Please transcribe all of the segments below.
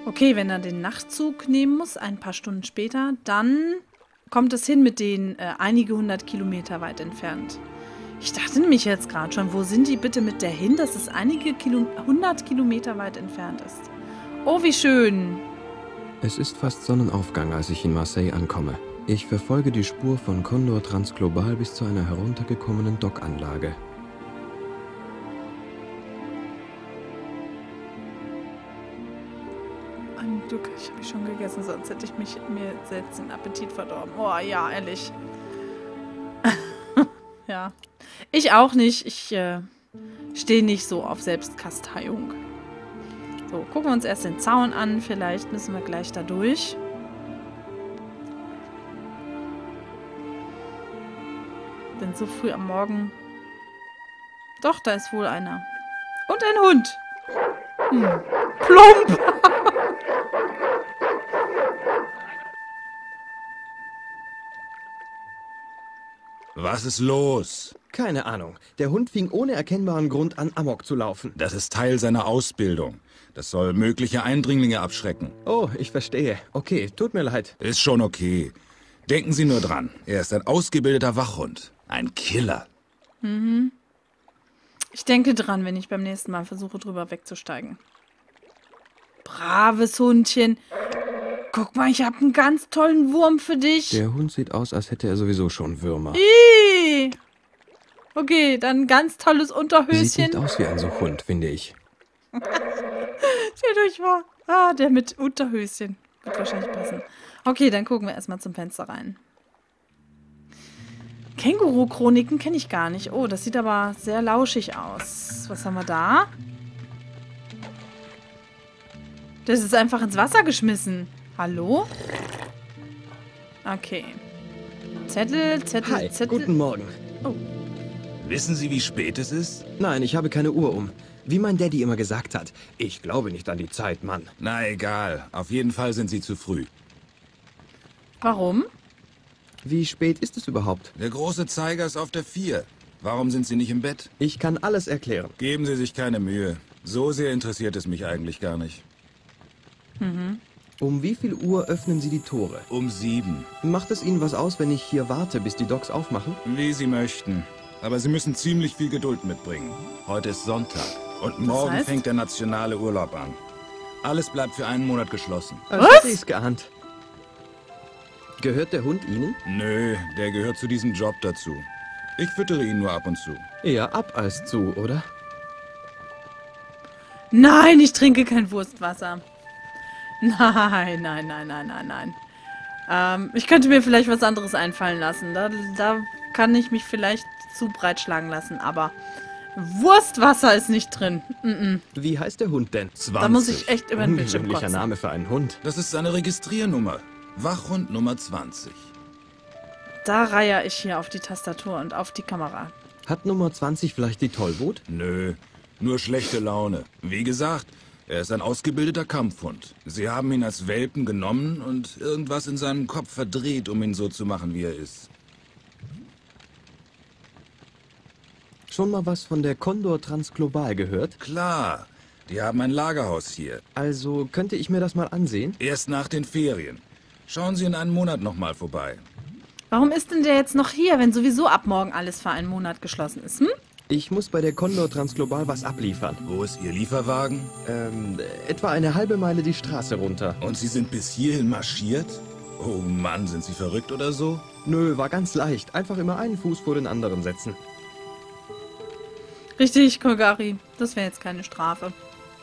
Okay, wenn er den Nachtzug nehmen muss, ein paar Stunden später, dann kommt es hin mit den einige 100 Kilometer weit entfernt. Ich dachte nämlich jetzt gerade schon, wo sind die bitte mit der hin, dass es einige 100 Kilometer weit entfernt ist. Oh, wie schön. Es ist fast Sonnenaufgang, als ich in Marseille ankomme. Ich verfolge die Spur von Condor Transglobal bis zu einer heruntergekommenen Dockanlage. Ein Glück, ich habe schon gegessen, sonst hätte ich mir selbst den Appetit verdorben. Oh ja, ehrlich. Ja. Ich auch nicht. Ich stehe nicht so auf Selbstkasteiung. So, gucken wir uns erst den Zaun an. Vielleicht müssen wir gleich da durch. Denn so früh am Morgen... Doch, da ist wohl einer. Und ein Hund. Plump. Was ist los? Keine Ahnung. Der Hund fing ohne erkennbaren Grund an, Amok zu laufen. Das ist Teil seiner Ausbildung. Das soll mögliche Eindringlinge abschrecken. Oh, ich verstehe. Okay, tut mir leid. Ist schon okay. Denken Sie nur dran. Er ist ein ausgebildeter Wachhund. Ein Killer. Ich denke dran, wenn ich beim nächsten Mal versuche, drüber wegzusteigen. Braves Hundchen. Guck mal, ich habe einen ganz tollen Wurm für dich. Der Hund sieht aus, als hätte er sowieso schon Würmer. Ih. Okay, dann ein ganz tolles Unterhöschen. Sieht nicht aus wie ein so Hund, finde ich. Stellt euch vor. Ah, der mit Unterhöschen. Wird wahrscheinlich passen. Okay, dann gucken wir erstmal zum Fenster rein. Känguru-Chroniken kenne ich gar nicht. Oh, das sieht aber sehr lauschig aus. Was haben wir da? Das ist einfach ins Wasser geschmissen. Hallo? Okay. Zettel, Zettel, Hi, Zettel. guten Morgen. Oh. Wissen Sie, wie spät es ist? Nein, ich habe keine Uhr um. Wie mein Daddy immer gesagt hat. Ich glaube nicht an die Zeit, Mann. Na egal. Auf jeden Fall sind Sie zu früh. Warum? Wie spät ist es überhaupt? Der große Zeiger ist auf der 4. Warum sind Sie nicht im Bett? Ich kann alles erklären. Geben Sie sich keine Mühe. So sehr interessiert es mich eigentlich gar nicht. Um wie viel Uhr öffnen Sie die Tore? Um 7. Macht es Ihnen was aus, wenn ich hier warte, bis die Docks aufmachen? Wie Sie möchten. Aber Sie müssen ziemlich viel Geduld mitbringen. Heute ist Sonntag. Und morgen heißt? fängt der nationale Urlaub an. Alles bleibt für einen Monat geschlossen. Als hätte ich's geahnt. Gehört der Hund Ihnen? Nö, der gehört zu diesem Job dazu. Ich füttere ihn nur ab und zu. Eher ab als zu, oder? Nein, ich trinke kein Wurstwasser. Nein, nein, nein, nein, nein, nein. Ich könnte mir vielleicht was anderes einfallen lassen. Da kann ich mich vielleicht zu breit schlagen lassen, aber Wurstwasser ist nicht drin. Wie heißt der Hund denn? 20. Da muss ich echt über den Bildschirm Ungewöhnlicher kotzen. Name für einen Hund. Das ist seine Registriernummer. Wachhund Nummer 20. Da reihe ich hier auf die Tastatur und auf die Kamera. Hat Nummer 20 vielleicht die Tollwut? Nö, nur schlechte Laune. Wie gesagt, er ist ein ausgebildeter Kampfhund. Sie haben ihn als Welpen genommen und irgendwas in seinem Kopf verdreht, um ihn so zu machen, wie er ist. Schon mal was von der Condor Transglobal gehört? Klar, die haben ein Lagerhaus hier. Also könnte ich mir das mal ansehen? Erst nach den Ferien. Schauen Sie in einem Monat nochmal vorbei. Warum ist denn der jetzt noch hier, wenn sowieso ab morgen alles für einen Monat geschlossen ist, Ich muss bei der Condor Transglobal was abliefern. Wo ist Ihr Lieferwagen? Etwa eine halbe Meile die Straße runter. Und Sie sind bis hierhin marschiert? Oh Mann, sind Sie verrückt oder so? Nö, war ganz leicht. Einfach immer einen Fuß vor den anderen setzen. Richtig, Kolgari. Das wäre jetzt keine Strafe.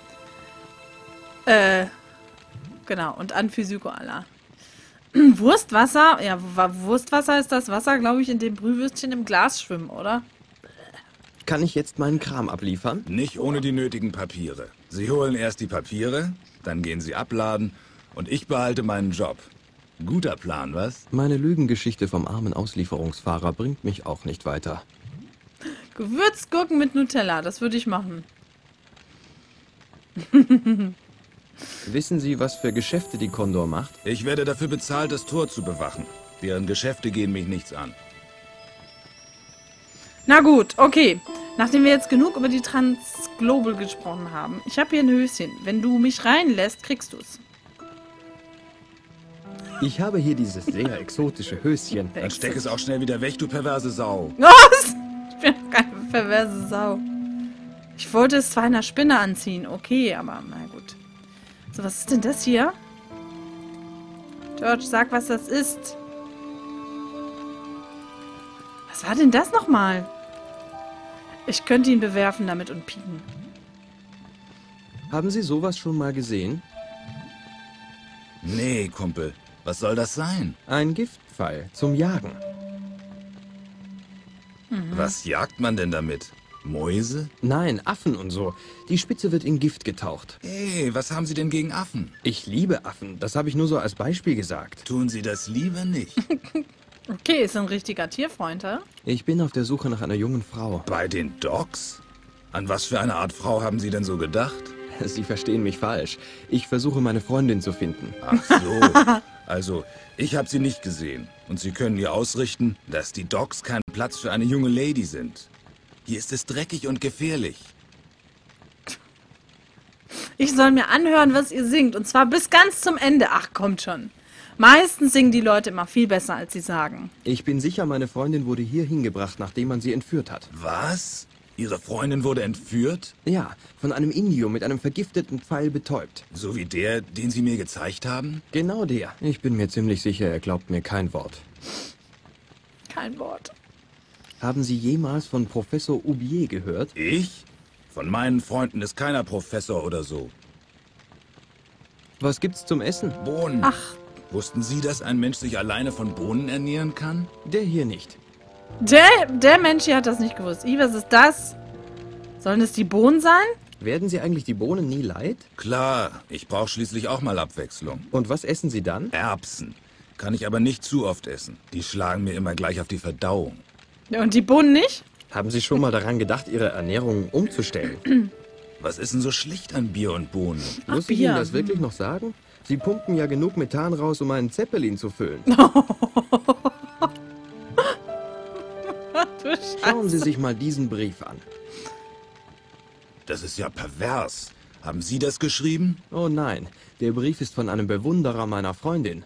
Genau. Und an Physikoala. Wurstwasser? Ja, Wurstwasser ist das Wasser, glaube ich, in dem Brühwürstchen im Glas schwimmen, oder? Kann ich jetzt meinen Kram abliefern? Nicht ohne die nötigen Papiere. Sie holen erst die Papiere, dann gehen Sie abladen und ich behalte meinen Job. Guter Plan, was? Meine Lügengeschichte vom armen Auslieferungsfahrer bringt mich auch nicht weiter. Gewürzgurken mit Nutella, das würde ich machen. Wissen Sie, was für Geschäfte die Condor macht? Ich werde dafür bezahlt, das Tor zu bewachen. Deren Geschäfte gehen mich nichts an. Na gut, okay. Nachdem wir jetzt genug über die Transglobal gesprochen haben, ich habe hier ein Höschen. Wenn du mich reinlässt, kriegst du's. Ich habe hier dieses sehr exotische Höschen. Dann steck es auch schnell wieder weg, du perverse Sau. Was? Ich bin doch keine perverse Sau. Ich wollte es zwar einer Spinne anziehen. Okay, aber na gut. So, was ist denn das hier? George, sag, was das ist. Was war denn das nochmal? Ich könnte ihn bewerfen damit und pieken. Haben Sie sowas schon mal gesehen? Nee, Kumpel. Was soll das sein? Ein Giftpfeil zum Jagen. Was jagt man denn damit? Mäuse? Nein, Affen und so. Die Spitze wird in Gift getaucht. Hey, was haben Sie denn gegen Affen? Ich liebe Affen. Das habe ich nur so als Beispiel gesagt. Tun Sie das lieber nicht. Okay, ist ein richtiger Tierfreund, hä? Ich bin auf der Suche nach einer jungen Frau. Bei den Dogs? An was für eine Art Frau haben Sie denn so gedacht? Sie verstehen mich falsch. Ich versuche, meine Freundin zu finden. Ach so. Also, ich habe sie nicht gesehen. Und Sie können ihr ausrichten, dass die Dogs kein Platz für eine junge Lady sind. Hier ist es dreckig und gefährlich. Ich soll mir anhören, was ihr singt. Und zwar bis ganz zum Ende. Ach, kommt schon. Meistens singen die Leute immer viel besser, als sie sagen. Ich bin sicher, meine Freundin wurde hier hingebracht, nachdem man sie entführt hat. Was? Ihre Freundin wurde entführt? Ja, von einem Indio mit einem vergifteten Pfeil betäubt. So wie der, den Sie mir gezeigt haben? Genau der. Ich bin mir ziemlich sicher, er glaubt mir kein Wort. Kein Wort. Haben Sie jemals von Professor Oubier gehört? Ich? Von meinen Freunden ist keiner Professor oder so. Was gibt's zum Essen? Bohnen. Ach, Wussten Sie, dass ein Mensch sich alleine von Bohnen ernähren kann? Der hier nicht. der Mensch hier hat das nicht gewusst. Was ist das? Sollen es die Bohnen sein? Werden Sie eigentlich die Bohnen nie leid? Klar, ich brauche schließlich auch mal Abwechslung. Und was essen Sie dann? Erbsen. Kann ich aber nicht zu oft essen. Die schlagen mir immer gleich auf die Verdauung. Ja, und die Bohnen nicht? Haben Sie schon mal daran gedacht, Ihre Ernährung umzustellen? Was ist denn so schlecht an Bier und Bohnen? Muss ich Bier. Ihnen das wirklich noch sagen? Sie pumpen ja genug Methan raus, um einen Zeppelin zu füllen. Du Schauen Sie sich mal diesen Brief an. Das ist ja pervers. Haben Sie das geschrieben? Oh nein, der Brief ist von einem Bewunderer meiner Freundin.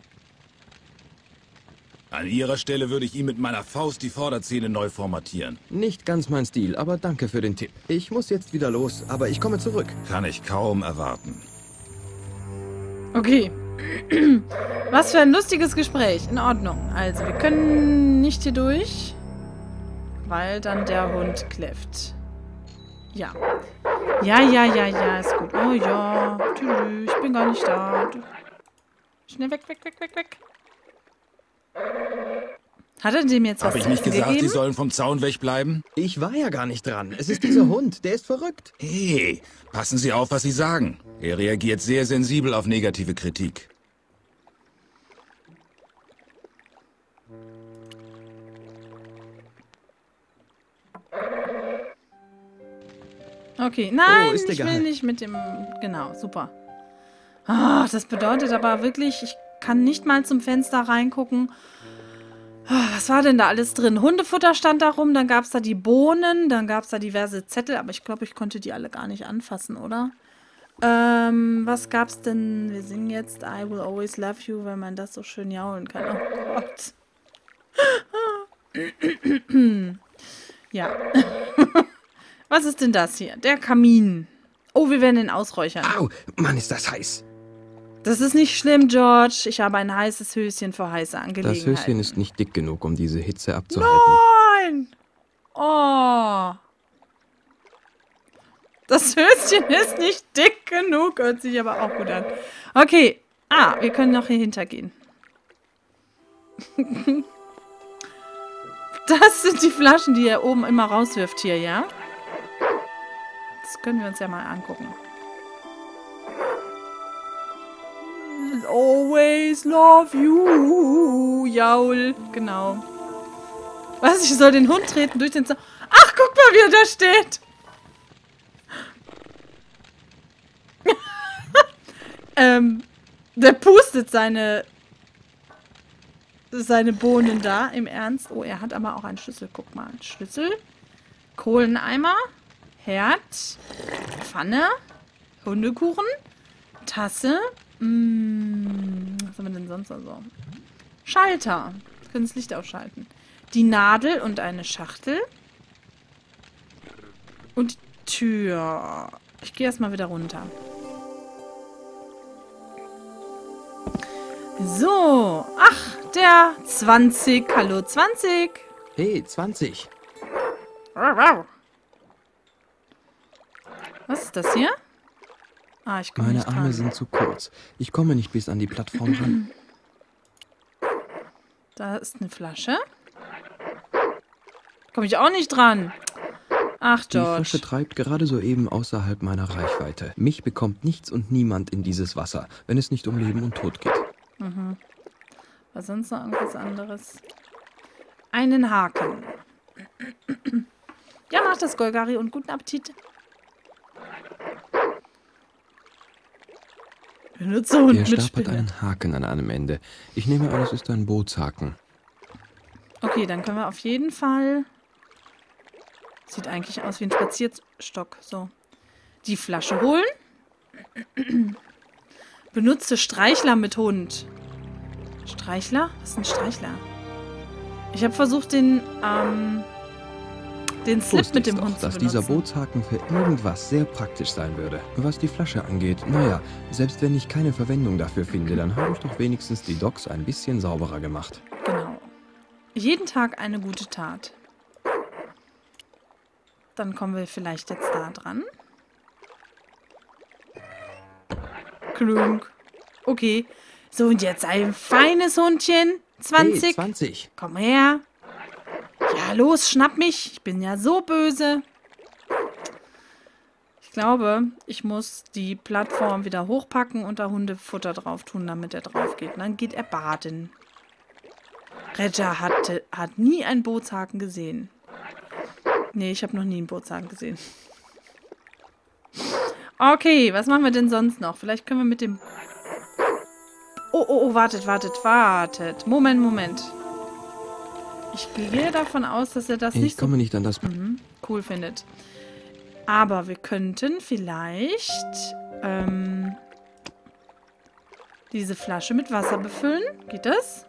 An Ihrer Stelle würde ich ihm mit meiner Faust die Vorderzähne neu formatieren. Nicht ganz mein Stil, aber danke für den Tipp. Ich muss jetzt wieder los, aber ich komme zurück. Kann ich kaum erwarten. Okay. Was für ein lustiges Gespräch. In Ordnung. Also, wir können nicht hier durch, weil dann der Hund kläfft. Ja. Ja, ist gut. Oh ja. Tschüss, ich bin gar nicht da. Schnell weg. Hat er dem jetzt was Habe ich zu nicht essen gesagt, gegeben? Sie sollen vom Zaun wegbleiben? Ich war ja gar nicht dran. Es ist dieser Hund, der ist verrückt. Hey, passen Sie auf, was Sie sagen. Er reagiert sehr sensibel auf negative Kritik. Okay, nein, ist ich egal. will nicht mit dem... Genau, super. Ah, das bedeutet aber wirklich, ich kann nicht mal zum Fenster reingucken. Ah, was war denn da alles drin? Hundefutter stand da rum, dann gab es da die Bohnen, dann gab es da diverse Zettel, aber ich glaube, ich konnte die alle gar nicht anfassen, oder? Was gab's denn? Wir singen jetzt I Will Always Love You, wenn man das so schön jaulen kann. Oh Gott. Ja. Was ist denn das hier? Der Kamin. Oh, wir werden ihn ausräuchern. Au, Mann, ist das heiß. Das ist nicht schlimm, George. Ich habe ein heißes Höschen für heiße Angelegenheiten. Das Höschen ist nicht dick genug, um diese Hitze abzuhalten. Nein! Oh. Das Höschen ist nicht dick genug. Hört sich aber auch gut an. Okay. Ah, wir können noch hier hintergehen. Das sind die Flaschen, die er oben immer rauswirft hier, ja? Das können wir uns ja mal angucken. Always love you. Jaul. Genau. Was? Ich soll den Hund treten durch den Zaun. Ach, guck mal, wie er da steht. Der pustet seine Bohnen da, im Ernst. Oh, er hat aber auch einen Schlüssel. Guck mal. Schlüssel. Kohleneimer. Herd. Pfanne. Hundekuchen. Tasse. Was haben wir denn sonst noch so? Schalter. Wir können das Licht ausschalten. Die Nadel und eine Schachtel. Und die Tür. Ich gehe erstmal wieder runter. So. Ach, der 20. Hallo, 20. Hey, 20. Was ist das hier? Ah, ich komme nicht Meine Arme dran. sind zu kurz. Ich komme nicht bis an die Plattform ran. Da ist eine Flasche. Komme ich auch nicht dran. Ach, Die George. Flasche treibt gerade soeben außerhalb meiner Reichweite. Mich bekommt nichts und niemand in dieses Wasser, wenn es nicht um Leben und Tod geht. Was sonst noch irgendwas anderes? Einen Haken. Ja, mach das, Golgari, und guten Appetit. Benutze Hund Er mit stapelt Spinne. einen Haken an einem Ende. Ich nehme an, es ist ein Bootshaken. Okay, dann können wir auf jeden Fall... Sieht eigentlich aus wie ein Spazierstock. So. Die Flasche holen. Benutze Streichler mit Hund. Streichler? Was ist ein Streichler? Ich habe versucht, den Slip Wusste mit dem ich's Hund doch, zu dass benutzen. dieser Bootshaken für irgendwas sehr praktisch sein würde. Was die Flasche angeht, naja, selbst wenn ich keine Verwendung dafür finde, dann habe ich doch wenigstens die Docks ein bisschen sauberer gemacht. Genau. Jeden Tag eine gute Tat. Dann kommen wir vielleicht jetzt da dran. Klunk. Okay. So, und jetzt ein feines Hundchen. 20. Hey, 20. Komm her. Ja, los, schnapp mich. Ich bin ja so böse. Ich glaube, ich muss die Plattform wieder hochpacken und da Hundefutter drauf tun, damit er drauf geht. Und dann geht er baden. Regia hat nie einen Bootshaken gesehen. Nee, ich habe noch nie einen Bootshaken gesehen. Okay, was machen wir denn sonst noch? Vielleicht können wir mit dem... Oh, wartet. Moment. Ich gehe davon aus, dass er das Ich nicht so komme nicht an das... cool findet. Aber wir könnten vielleicht diese Flasche mit Wasser befüllen. Geht das?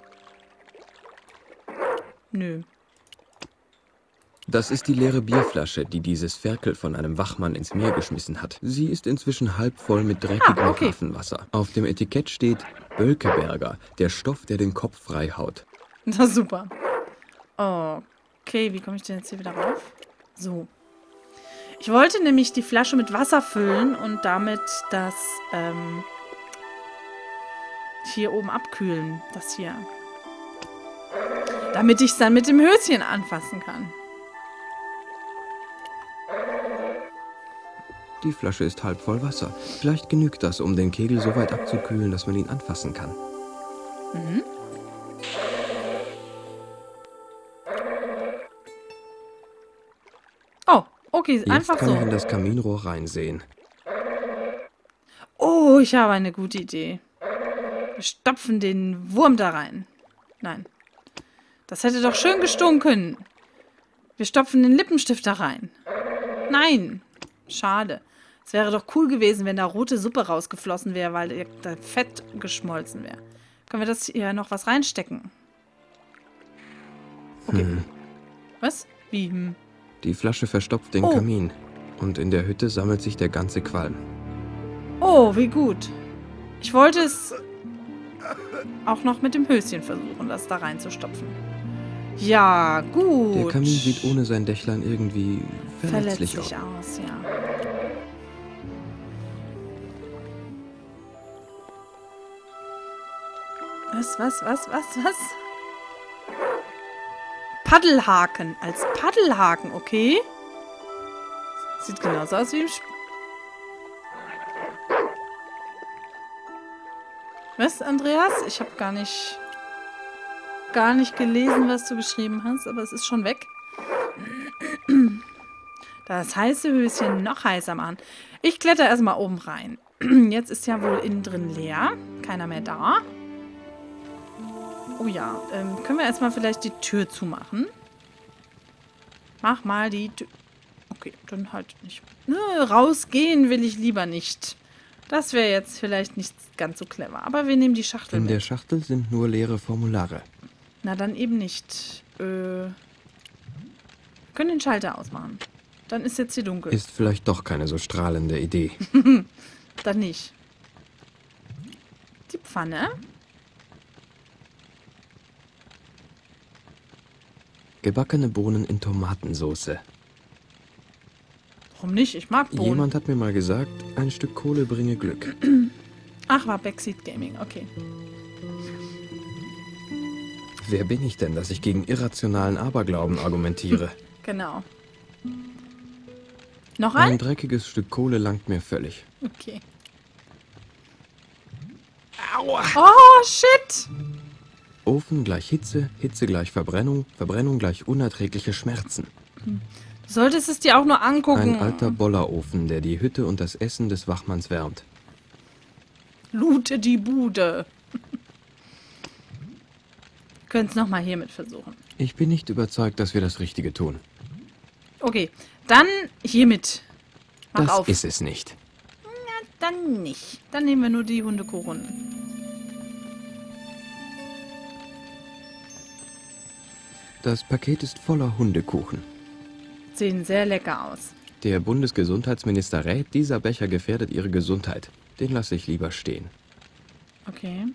Nö. Das ist die leere Bierflasche, die dieses Ferkel von einem Wachmann ins Meer geschmissen hat. Sie ist inzwischen halb voll mit dreckigem okay. Hafenwasser. Auf dem Etikett steht Bölkeberger, der Stoff, der den Kopf frei haut. Das ist super. Okay, wie komme ich denn jetzt hier wieder rauf? So. Ich wollte nämlich die Flasche mit Wasser füllen und damit das hier oben abkühlen. Das hier. Damit ich es dann mit dem Höschen anfassen kann. Die Flasche ist halb voll Wasser. Vielleicht genügt das, um den Kegel so weit abzukühlen, dass man ihn anfassen kann. Oh, okay, Jetzt einfach kann ich in so. das Kaminrohr reinsehen. Oh, ich habe eine gute Idee. Wir stopfen den Wurm da rein. Nein. Das hätte doch schön gestunken. Wir stopfen den Lippenstift da rein. Nein. Schade. Es wäre doch cool gewesen, wenn da rote Suppe rausgeflossen wäre, weil da Fett geschmolzen wäre. Können wir das hier noch was reinstecken? Okay. Was? Wie? Die Flasche verstopft den Oh. Kamin. Und in der Hütte sammelt sich der ganze Qualm. Oh, wie gut. Ich wollte es auch noch mit dem Höschen versuchen, das da reinzustopfen. Ja, gut. Der Kamin sieht ohne sein Dächlein irgendwie verletzlich verletzlich aus. aus, ja. Was? Paddelhaken. Als Paddelhaken, okay. Sieht genauso aus wie im Spiel. Was, Andreas? Ich habe gar nicht gelesen, was du geschrieben hast, aber es ist schon weg. Das heiße Höschen noch heißer machen. Ich kletter erstmal oben rein. Jetzt ist ja wohl innen drin leer. Keiner mehr da. Oh ja, können wir erstmal vielleicht die Tür zumachen? Mach mal die Tür. Okay, dann halt nicht. Rausgehen will ich lieber nicht. Das wäre jetzt vielleicht nicht ganz so clever. Aber wir nehmen die Schachtel In mit. der Schachtel sind nur leere Formulare. Na, dann eben nicht. Wir können den Schalter ausmachen. Dann ist jetzt hier dunkel. Ist vielleicht doch keine so strahlende Idee. Dann nicht. Die Pfanne. Gebackene Bohnen in Tomatensauce. Warum nicht? Ich mag Bohnen. Jemand hat mir mal gesagt, ein Stück Kohle bringe Glück. Ach, war Backseat Gaming. Okay. Wer bin ich denn, dass ich gegen irrationalen Aberglauben argumentiere? Genau. Noch Ein ein? dreckiges Stück Kohle langt mir völlig. Okay. Aua! Oh, shit! Ofen gleich Hitze, Hitze gleich Verbrennung, Verbrennung gleich unerträgliche Schmerzen. Du solltest es dir auch nur angucken. Ein alter Bollerofen, der die Hütte und das Essen des Wachmanns wärmt. Loote die Bude. Können es nochmal hiermit versuchen. Ich bin nicht überzeugt, dass wir das Richtige tun. Okay, dann hiermit. Mach Das auf. ist es nicht. Dann nicht. Dann nehmen wir nur die Hundekuchen. Das Paket ist voller Hundekuchen. Sehen sehr lecker aus. Der Bundesgesundheitsminister rät, dieser Becher gefährdet Ihre Gesundheit. Den lasse ich lieber stehen. Okay.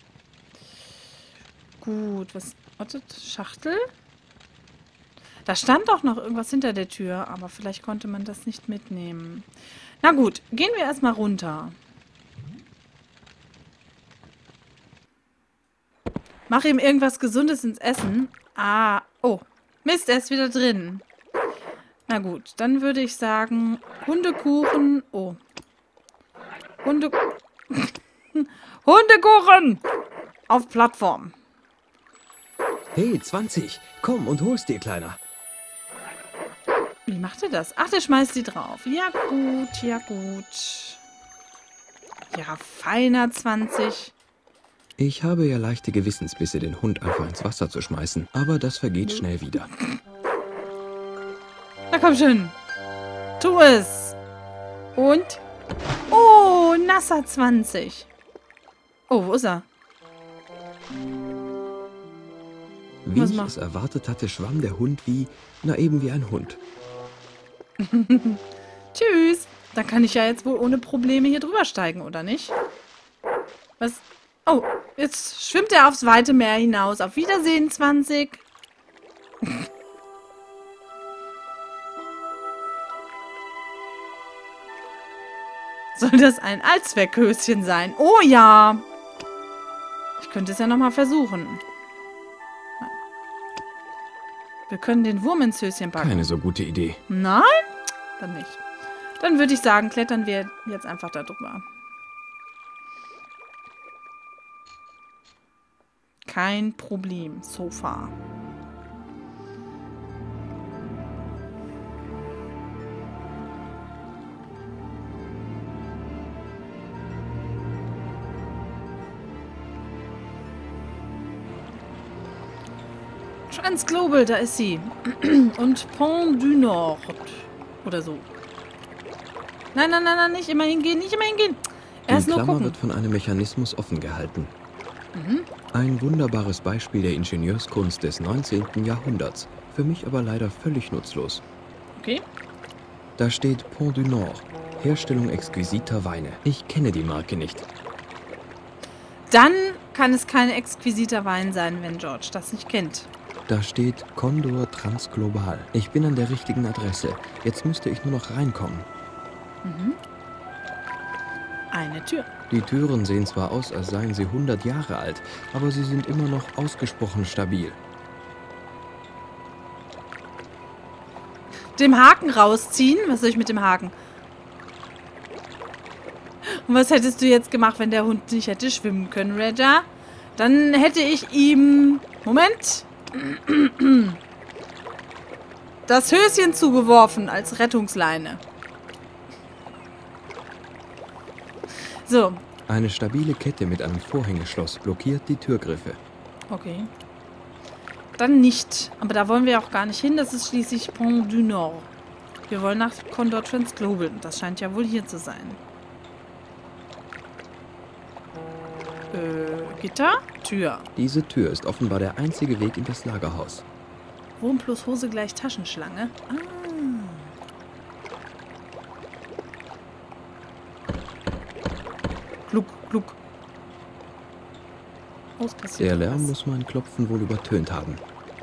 Gut, was... Wartet, Schachtel? Da stand doch noch irgendwas hinter der Tür, aber vielleicht konnte man das nicht mitnehmen. Na gut, gehen wir erstmal runter. Mach ihm irgendwas Gesundes ins Essen. Ah, oh. Mist, er ist wieder drin. Na gut, dann würde ich sagen, Hundekuchen. Oh. Hundekuchen! Auf Plattform. Hey, 20! Komm und hol's dir, Kleiner! Wie macht er das? Ach, der schmeißt sie drauf. Ja gut, ja gut. Ja, feiner 20. Ich habe ja leichte Gewissensbisse, den Hund einfach ins Wasser zu schmeißen, aber das vergeht schnell wieder. Na komm schon. Tu es. Und? Oh, nasser 20. Oh, wo ist er? Wie Was ich macht- es erwartet hatte, schwamm der Hund eben wie ein Hund. Tschüss. Da kann ich ja jetzt wohl ohne Probleme hier drüber steigen, oder nicht? Was? Oh, jetzt schwimmt er aufs weite Meer hinaus. Auf Wiedersehen, 20. Soll das ein Allzweckhöschen sein? Oh ja. Ich könnte es ja nochmal versuchen. Wir können den Wurm ins Höschen packen. Keine so gute Idee. Nein? Dann nicht. Dann würde ich sagen, klettern wir jetzt einfach da drüber. Kein Problem. Sofa. Transglobal, da ist sie. Und Pont du Nord. Oder so. Nein, nein, nein, nein, nicht immer hingehen, nicht immer hingehen. Erst Die nur Klammer gucken. wird von einem Mechanismus offen gehalten. Ein wunderbares Beispiel der Ingenieurskunst des 19. Jahrhunderts. Für mich aber leider völlig nutzlos. Okay. Da steht Pont du Nord. Herstellung exquisiter Weine. Ich kenne die Marke nicht. Dann kann es kein exquisiter Wein sein, wenn George das nicht kennt. Da steht Condor Transglobal. Ich bin an der richtigen Adresse. Jetzt müsste ich nur noch reinkommen. Eine Tür. Die Türen sehen zwar aus, als seien sie 100 Jahre alt, aber sie sind immer noch ausgesprochen stabil. Dem Haken rausziehen. Was soll ich mit dem Haken? Und was hättest du jetzt gemacht, wenn der Hund nicht hätte schwimmen können, Redja? Dann hätte ich ihm... Moment. Das Höschen zugeworfen als Rettungsleine. So, Eine stabile Kette mit einem Vorhängeschloss blockiert die Türgriffe. okay. Dann nicht. Aber da wollen wir auch gar nicht hin. Das ist schließlich Pont du Nord. Wir wollen nach Condor Transglobal. Das scheint ja wohl hier zu sein. Gitter? Tür. Diese Tür ist offenbar der einzige Weg in das Lagerhaus. Wurm plus Hose gleich Taschenschlange. Ah. Gluck, gluck. Oh, es passiert Der was. Lärm muss mein Klopfen wohl übertönt haben.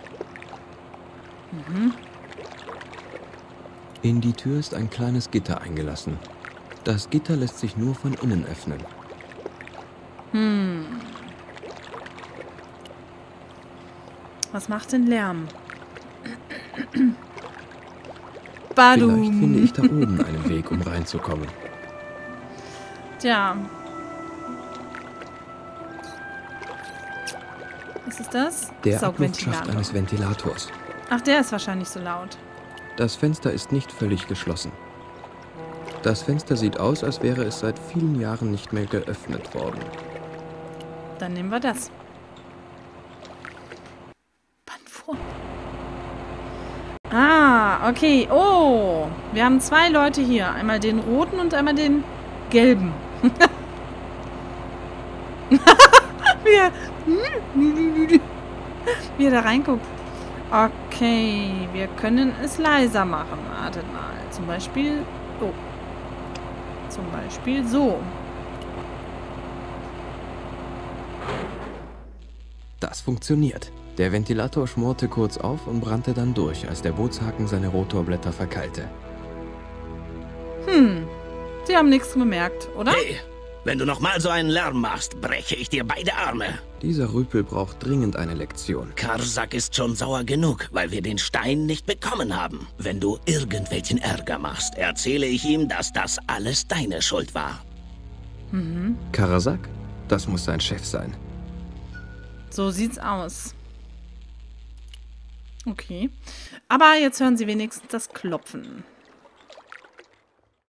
In die Tür ist ein kleines Gitter eingelassen. Das Gitter lässt sich nur von innen öffnen. Was macht denn Lärm? Vielleicht Badum. finde ich da oben einen Weg, um reinzukommen. Tja. Was ist das? Der Abluftschacht eines Ventilators. Ach, der ist wahrscheinlich so laut. Das Fenster ist nicht völlig geschlossen. Das Fenster sieht aus, als wäre es seit vielen Jahren nicht mehr geöffnet worden. Dann nehmen wir das. Band vor. Ah, okay. Oh, wir haben 2 Leute hier. Einmal den roten und einmal den gelben. Wie er da reinguckt. Okay, wir können es leiser machen. Wartet mal. Zum Beispiel... Oh. Zum Beispiel so. Das funktioniert. Der Ventilator schmorte kurz auf und brannte dann durch, als der Bootshaken seine Rotorblätter verkeilte. Sie haben nichts bemerkt, oder? Hey, wenn du nochmal so einen Lärm machst, breche ich dir beide Arme. Dieser Rüpel braucht dringend eine Lektion. Karsak ist schon sauer genug, weil wir den Stein nicht bekommen haben. Wenn du irgendwelchen Ärger machst, erzähle ich ihm, dass das alles deine Schuld war. Karsak? Das muss sein Chef sein. So sieht's aus. Okay. Aber jetzt hören Sie wenigstens das Klopfen.